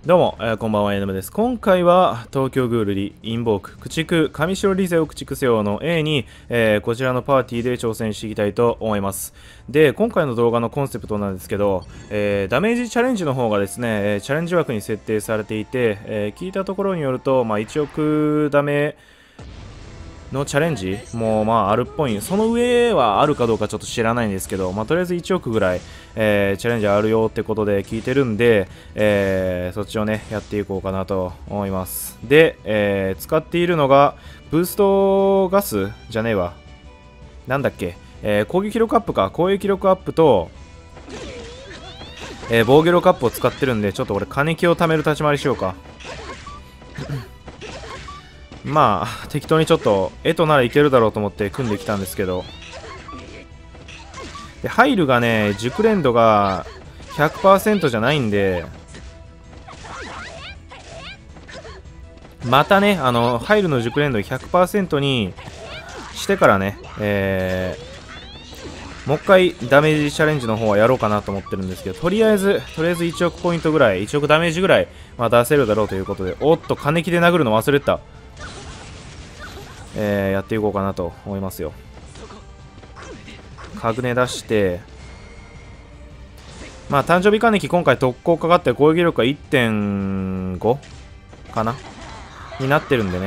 どうも、こんばんは、NM です。今回は、東京グールリ、インボーク、駆逐、上白リゼを駆逐せよの A に、こちらのパーティーで挑戦していきたいと思います。で、今回の動画のコンセプトなんですけど、ダメージチャレンジの方がですね、チャレンジ枠に設定されていて、聞いたところによると、1億ダメのチャレンジもあるっぽい。その上はあるかどうかちょっと知らないんですけど、とりあえず1億ぐらい、チャレンジあるよってことで聞いてるんで、そっちをねやっていこうかなと思います。で、使っているのがブーストガスじゃねえわ、なんだっけ、攻撃力アップか、攻撃力アップと、防御力アップを使ってるんで、ちょっと俺金木を貯める立ち回りしようか。適当にちょっとエトならいけるだろうと思って組んできたんですけど、でハイルがね熟練度が 100% じゃないんで、またねハイルの熟練度 100% にしてからね、もう一回ダメージチャレンジの方はやろうかなと思ってるんですけど、とりあえず1億ポイントぐらい、1億ダメージぐらい、出せるだろうということで、おっと金木で殴るの忘れてた。やっていこうかなと思いますよ。カグネ出して、誕生日金木今回特攻かかって攻撃力が 1.5 かなになってるんでね、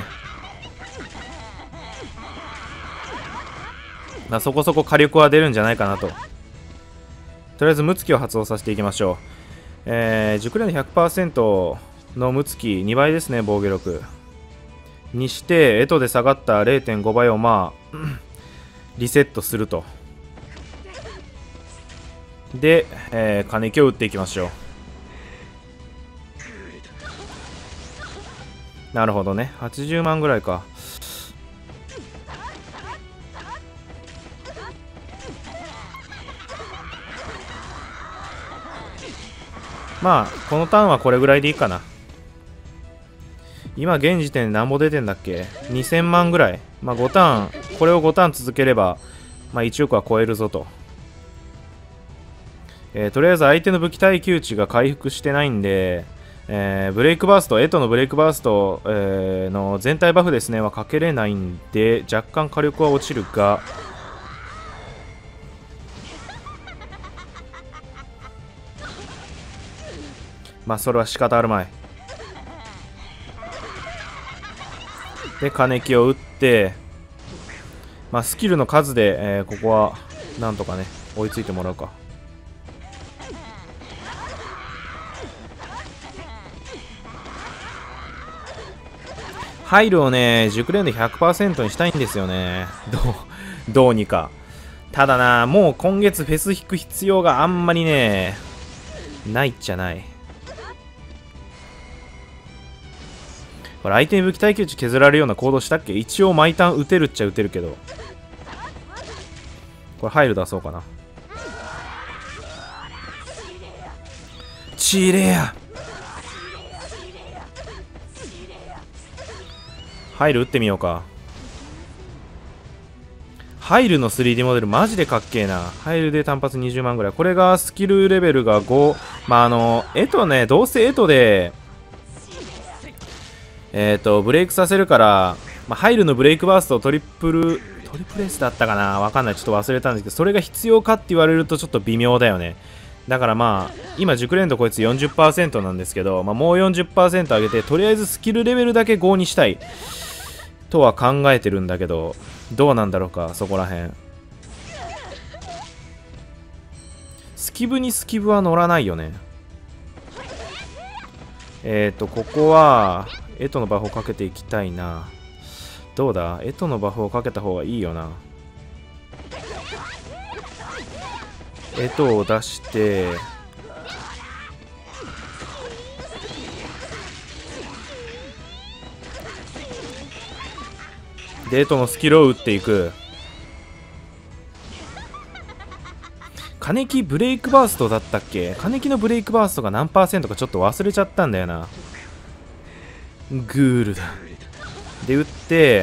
そこそこ火力は出るんじゃないかなと。とりあえずムツキを発動させていきましょう。熟練度 100% のムツキ2倍ですね、防御力にして、エトで下がった 0.5 倍をリセットすると。で、金木を打っていきましょう。なるほどね、80万ぐらいか。このターンはこれぐらいでいいかな。今現時点で何ぼ出てんだっけ、2000万ぐらい。5ターン、これを5ターン続ければ、1億は超えるぞと。とりあえず相手の武器耐久値が回復してないんで、ブレイクバースト、エトのブレイクバースト、の全体バフですねはかけれないんで、若干火力は落ちるが、それは仕方あるまい。で金木を打って、スキルの数で、ここはなんとかね追いついてもらうか。ハイルをね熟練度 100% にしたいんですよね。どうにか。ただな、もう今月フェス引く必要があんまりねないっちゃない。これ相手に武器耐久値削られるような行動したっけ。一応毎ターン打てるっちゃ打てるけど、これハイル出そうかな。チレやハイル打ってみようか。ハイルの 3D モデルマジでかっけえな。ハイルで単発20万ぐらい。これがスキルレベルが5。エトね、どうせエトでブレイクさせるから、ハイルのブレイクバーストトリプル S だったかな、わかんない、ちょっと忘れたんですけど、それが必要かって言われるとちょっと微妙だよね。だから今熟練度こいつ 40% なんですけど、もう 40% 上げて、とりあえずスキルレベルだけ5にしたいとは考えてるんだけど、どうなんだろうか、そこらへん。スキブにスキブは乗らないよね。ここはエトのバフをかけていきたいな。どうだ、エトのバフをかけた方がいいよな。エトを出して、でエトのスキルを打っていく。金木ブレイクバーストだったっけ。金木のブレイクバーストが何%かちょっと忘れちゃったんだよな。グールだ。で打って、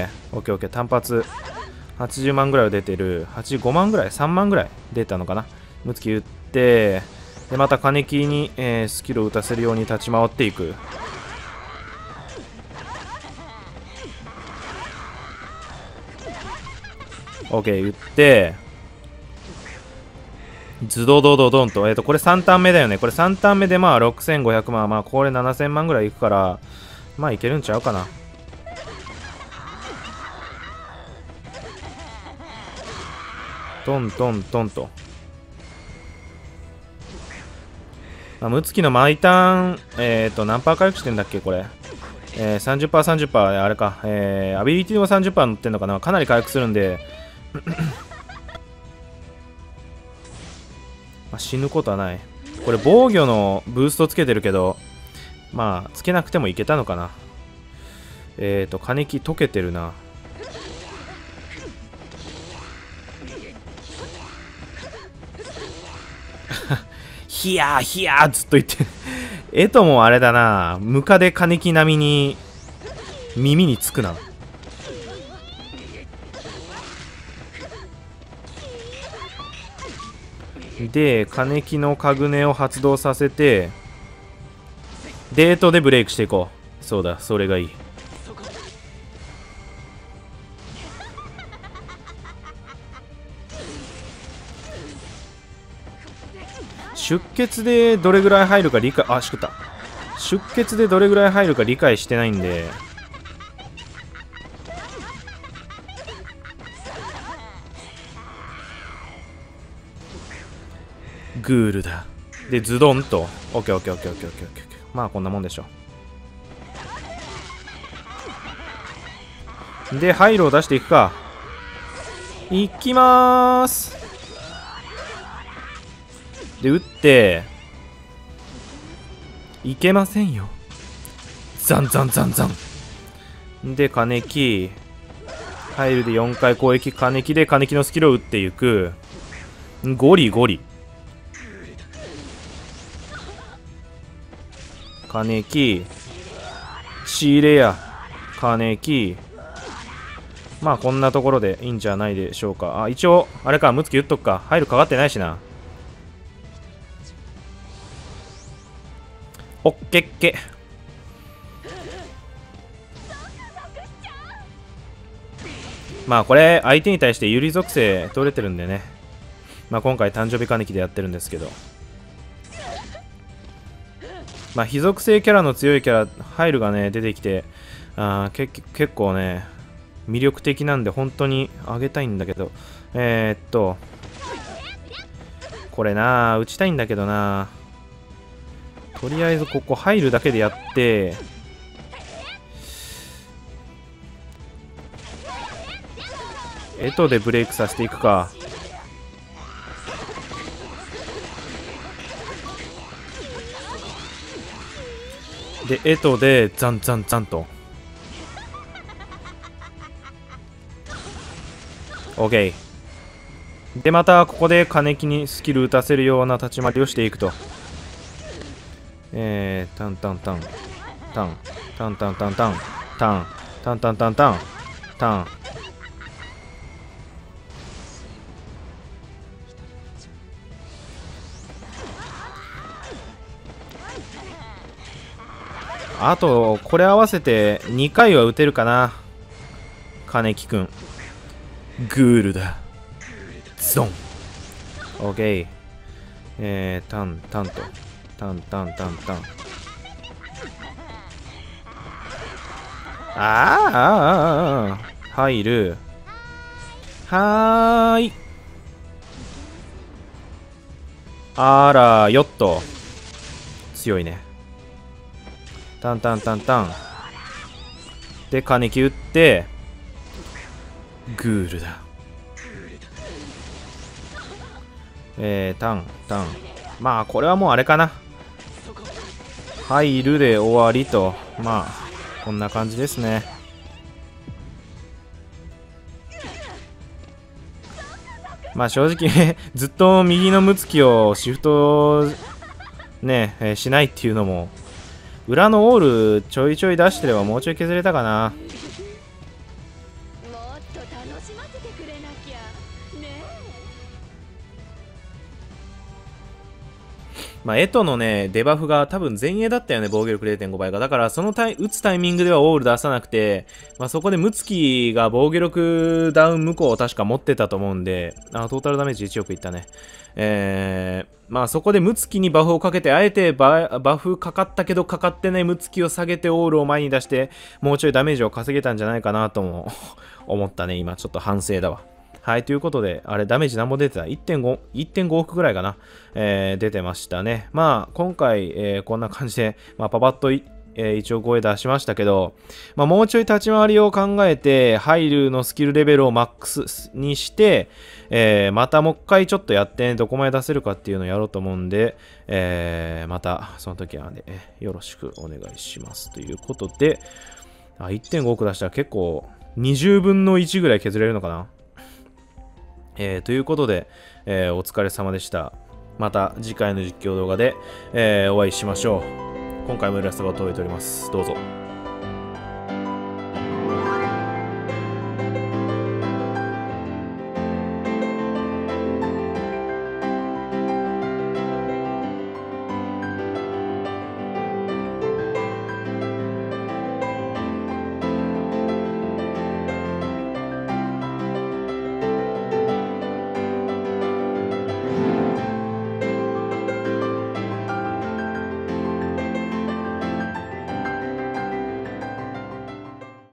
オッケーオッケー、単発80万ぐらいは出てる。85万ぐらい、3万ぐらい出たのかな。ムツキ打って、 でまた金木に、スキルを打たせるように立ち回っていく。OK 打ってズドドドドンと、これ3ターン目だよね。これ3ターン目でまあ6500万、まあこれ7000万ぐらいいくから、まあいけるんちゃうかな。トントントンと。まあ、ムツキの毎ターン、何パー回復してんだっけ、これ。30%、30%、あれか。アビリティも 30% 乗ってんのかな。かなり回復するんで、まあ、死ぬことはない。これ防御のブーストつけてるけど、まあ、つけなくてもいけたのかな。金木溶けてるな。ヒヤーヒヤーずっと言ってる。エトもあれだな。ムカデ金木並みに耳につくな。で、金木のカグネを発動させて、デートでブレイクしていこう。そうだ、それがいい。出血でどれぐらい入るか理解、しくった。出血でどれぐらい入るか理解してないんで、グールだ。で、ズドンと。オッケーオッケーオッケーオッケーオッケーオッケー。まあこんなもんでしょう。で、ハイロを出していくか。いきまーす。で、打って、いけませんよ。ザンザンザンザン。で、金木。ハイルで4回攻撃、金木で金木のスキルを打っていく。ゴリゴリ。金木。仕入れや。金木。まあ、こんなところでいいんじゃないでしょうか。一応、あれか、ムツキ打っとくか。ハイルかかってないしな。オッケッケ。まあこれ相手に対して有利属性取れてるんでね。まあ今回誕生日金木でやってるんですけど。まあ非属性キャラの強いキャラ、ハイルがね出てきて、結構ね、魅力的なんで本当にあげたいんだけど。これな打ちたいんだけどな。とりあえずここ入るだけでやって、エトでブレイクさせていくか。で、エトでザンザンザンと。OK。で、またここで金木にスキル打たせるような立ち回りをしていくと。タンタンタンタンタンタンタンタンタンタンタンタンタンタン。あとこれ合わせて2回は打てるかな。金木くんグールだ。ゾン。オッケー。タンタンとタンタンタンタン。入る。はーい。あらよっと。強いね。タンタンタンタン。で、金木打って、グールだ。タン、タン。まあ、これはもうあれかな。入るで終わりと。まあ、こんな感じですね。まあ正直ずっと右のムツキをシフトね、しないっていうのも、裏のオールちょいちょい出してればもうちょい削れたかな。 もっと楽しませてくれなきゃねまあ、エトのね、デバフが多分前衛だったよね、防御力 0.5 倍が。だから、その打つタイミングではオール出さなくて、まあ、そこでムツキが防御力ダウン向こうを確か持ってたと思うんで、トータルダメージ1億いったね。まあ、そこでムツキにバフをかけて、あえてバフかかったけどかかってないムツキを下げてオールを前に出して、もうちょいダメージを稼げたんじゃないかなとも思ったね。今、ちょっと反省だわ。はい、ということで、あれ、ダメージ何本出てた ?1.5 億ぐらいかな、出てましたね。まあ、今回、こんな感じで、まあ、パパッと一応声出しましたけど、まあ、もうちょい立ち回りを考えて、ハイルのスキルレベルをマックスにして、またもう一回ちょっとやって、ね、どこまで出せるかっていうのをやろうと思うんで、また、その時はね、よろしくお願いします。ということで、1.5 億出したら結構、20分の1ぐらい削れるのかな。ということで、お疲れ様でした。また次回の実況動画で、お会いしましょう。今回もイラストが届いております。どうぞ。